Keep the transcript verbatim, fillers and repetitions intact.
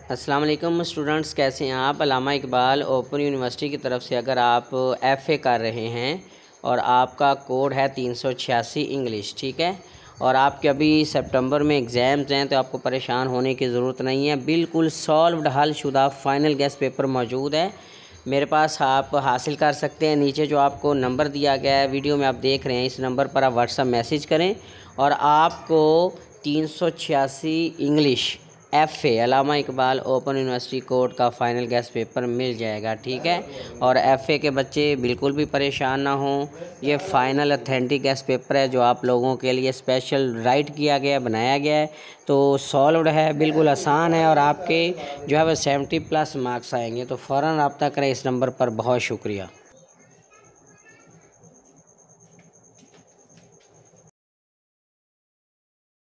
अस्सलाम वालेकुम स्टूडेंट्स, कैसे हैं आप। अल्लामा इकबाल ओपन यूनिवर्सिटी की तरफ से अगर आप एफ़ए कर रहे हैं और आपका कोड है तीन सौ छियासी इंग्लिश, ठीक है, और आपके अभी सितंबर में एग्ज़ाम्स हैं तो आपको परेशान होने की ज़रूरत नहीं है। बिल्कुल सॉल्व्ड हल शुदा फ़ाइनल गेस्ट पेपर मौजूद है मेरे पास, आप हासिल कर सकते हैं। नीचे जो आपको नंबर दिया गया है वीडियो में आप देख रहे हैं, इस नंबर पर आप व्हाट्सएप मैसेज करें और आपको तीन सौ छियासी English FA Allama Iqbal open university code का फ़ाइनल गेस्ट पेपर मिल जाएगा, ठीक है। और एफ़ए के बच्चे बिल्कुल भी परेशान ना हों, ये फ़ाइनल ऑथेंटिक गेस्ट पेपर है जो आप लोगों के लिए स्पेशल राइट किया गया, बनाया गया है, तो सॉल्व्ड है, बिल्कुल आसान है और आपके जो है वो सेवेंटी प्लस मार्क्स आएंगे। तो फ़ौरन रब्ता करें इस नंबर पर। बहुत शुक्रिया।